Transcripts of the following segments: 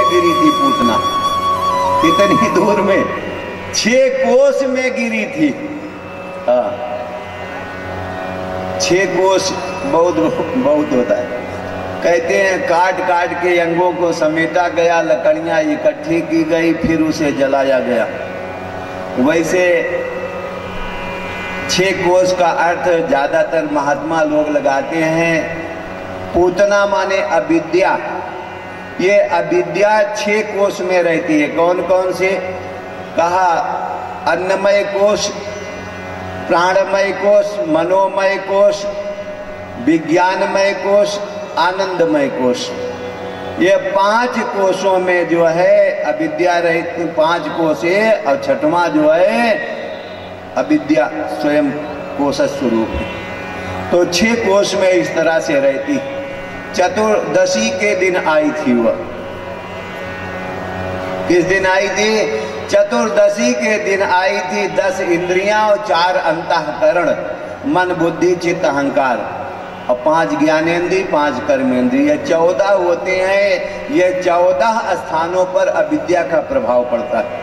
गिरी थी पूतना, कितनी दूर में, 6 कोस में गिरी थी। 6 कोस बहुत होता है। कहते हैं काट काट के अंगों को समेटा गया, लकड़ियां इकट्ठी की गई, फिर उसे जलाया गया। वैसे 6 कोस का अर्थ ज्यादातर महात्मा लोग लगाते हैं। पूतना माने अविद्या। ये अविद्या 6 कोश में रहती है। कौन कौन से? कहा अन्नमय कोश, प्राणमय कोश, मनोमय कोश, विज्ञानमय कोश, आनंदमय कोश। ये 5 कोशों में जो है अविद्या रहती। 5 कोश है और 6वां जो है अविद्या स्वयं कोश स्वरूप है। तो 6 कोश में इस तरह से रहती। चतुर्दशी के दिन आई थी वह। किस दिन आई थी? चतुर्दशी के दिन आई थी। 10 इंद्रियां और 4 अंतःकरण, मन बुद्धि चित्त अहंकार, और 5 ज्ञानेंद्रिय, 5 कर्मेंद्रिय, ये 14 होते हैं। ये 14 स्थानों पर अविद्या का प्रभाव पड़ता है।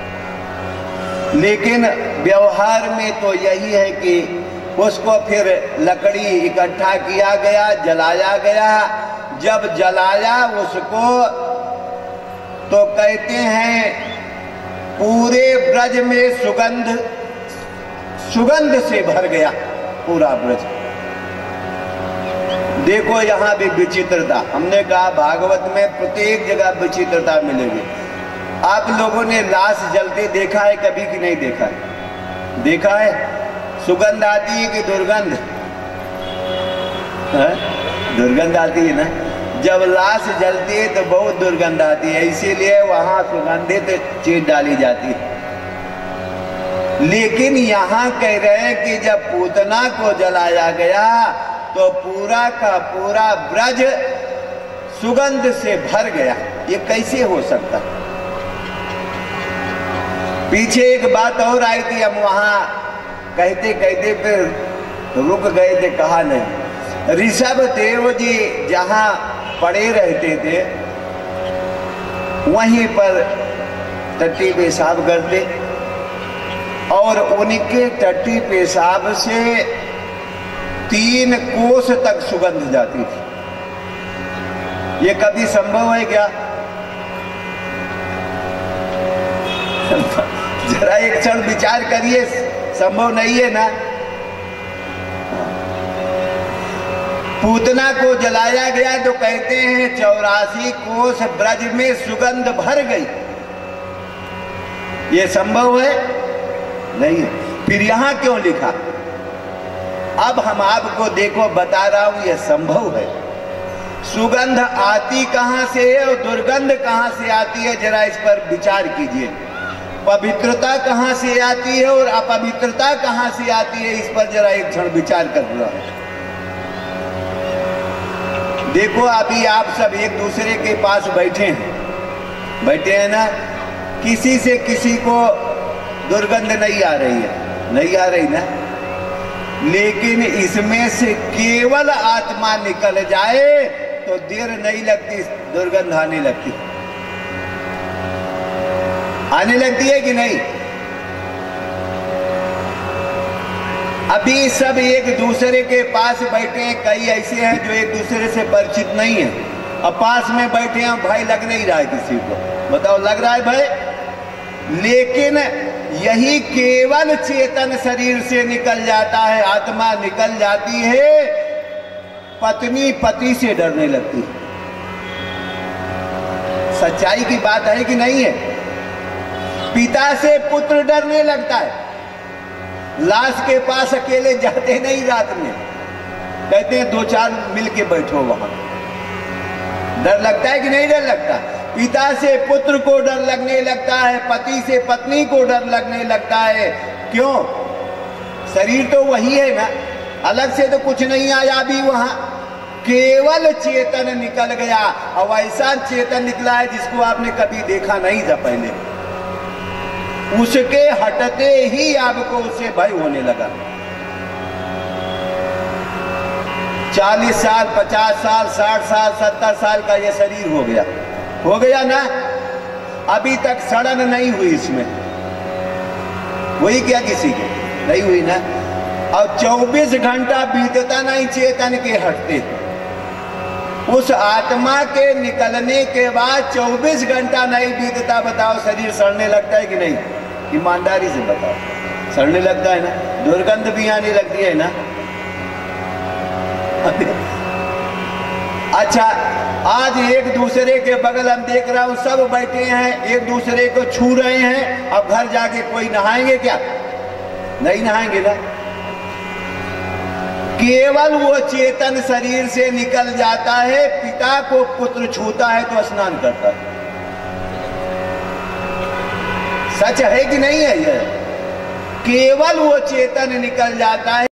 लेकिन व्यवहार में तो यही है कि उसको फिर लकड़ी इकट्ठा किया गया, जलाया गया। जब जलाया उसको तो कहते हैं पूरे ब्रज में सुगंध से भर गया पूरा ब्रज। देखो यहाँ भी विचित्रता। हमने कहा भागवत में प्रत्येक जगह विचित्रता मिलेगी। आप लोगों ने लाश जलते देखा है कभी कि नहीं देखा है? देखा है? सुगंध आती है कि दुर्गंध? दुर्गंध आती है ना। जब लाश जलती है तो बहुत दुर्गंध आती है, इसीलिए वहां सुगंधित चीज डाली जाती है। लेकिन यहाँ कह रहे हैं कि जब पूतना को जलाया गया तो पूरा का पूरा ब्रज सुगंध से भर गया। ये कैसे हो सकता? पीछे एक बात और आई थी, हम वहां कहते कहते फिर रुक गए थे, कहा नहीं। ऋषभ देव जी जहां पड़े रहते थे वहीं पर टट्टी पेशाब करते और उनके टट्टी पेशाब से 3 कोस तक सुगंध जाती थी। ये कभी संभव है क्या? जरा एक क्षण विचार करिए, संभव नहीं है ना। पूतना को जलाया गया तो कहते हैं 84 कोस ब्रज में सुगंध भर गई। ये संभव है? नहीं है। फिर यहां क्यों लिखा? अब हम आपको देखो बता रहा हूं, यह संभव है। सुगंध आती कहां से है और दुर्गंध कहां से आती है, जरा इस पर विचार कीजिए। पवित्रता कहां से आती है और अपवित्रता कहां से आती है, इस पर जरा एक क्षण विचार कर रहा हूं। देखो अभी आप सब एक दूसरे के पास बैठे हैं ना। किसी से किसी को दुर्गंध नहीं आ रही है, नहीं आ रही ना। लेकिन इसमें से केवल आत्मा निकल जाए तो देर नहीं लगती, दुर्गंध आने लगती। आने लगती है कि नहीं? अभी सब एक दूसरे के पास बैठे हैं। कई ऐसे हैं जो एक दूसरे से परिचित नहीं है, अब पास में बैठे हैं, भाई लग नहीं रहा है किसी को। बताओ, लग रहा है भाई? लेकिन यही केवल चेतन शरीर से निकल जाता है, आत्मा निकल जाती है। पत्नी पति से डरने लगती है। सच्चाई की बात है कि नहीं है? पिता से पुत्र डरने लगता है। लाश के पास अकेले जाते नहीं रात में, कहते हैं 2-4 मिल के बैठो वहां। डर लगता है कि नहीं डर लगता? पिता से पुत्र को डर लगने लगता है, पति से पत्नी को डर लगने लगता है। क्यों? शरीर तो वही है ना, अलग से तो कुछ नहीं आया अभी वहां। केवल चेतन निकल गया, और ऐसा चेतन निकला है जिसको आपने कभी देखा नहीं था पहले। उसके हटते ही आपको उससे भय होने लगा। 40 साल, 50 साल, 60 साल, 70 साल का ये शरीर हो गया, हो गया ना? अभी तक सड़न नहीं हुई इसमें, हुई क्या किसी को? नहीं हुई ना। और 24 घंटा बीतता नहीं चेतन के हटते। उस आत्मा के निकलने के बाद 24 घंटा नहीं बीतता, बताओ शरीर सड़ने लगता है कि नहीं? ईमानदारी से बताओ, सड़ने लगता है ना? दुर्गंध भी आने लगती है ना? अच्छा, आज एक दूसरे के बगल हम देख रहा हूं सब बैठे हैं, एक दूसरे को छू रहे हैं। अब घर जाके कोई नहाएंगे क्या? नहीं नहाएंगे ना। केवल वो चेतन शरीर से निकल जाता है, पिता को पुत्र छूता है तो स्नान करता है। सच है कि नहीं है? यह केवल वो चेतन निकल जाता है।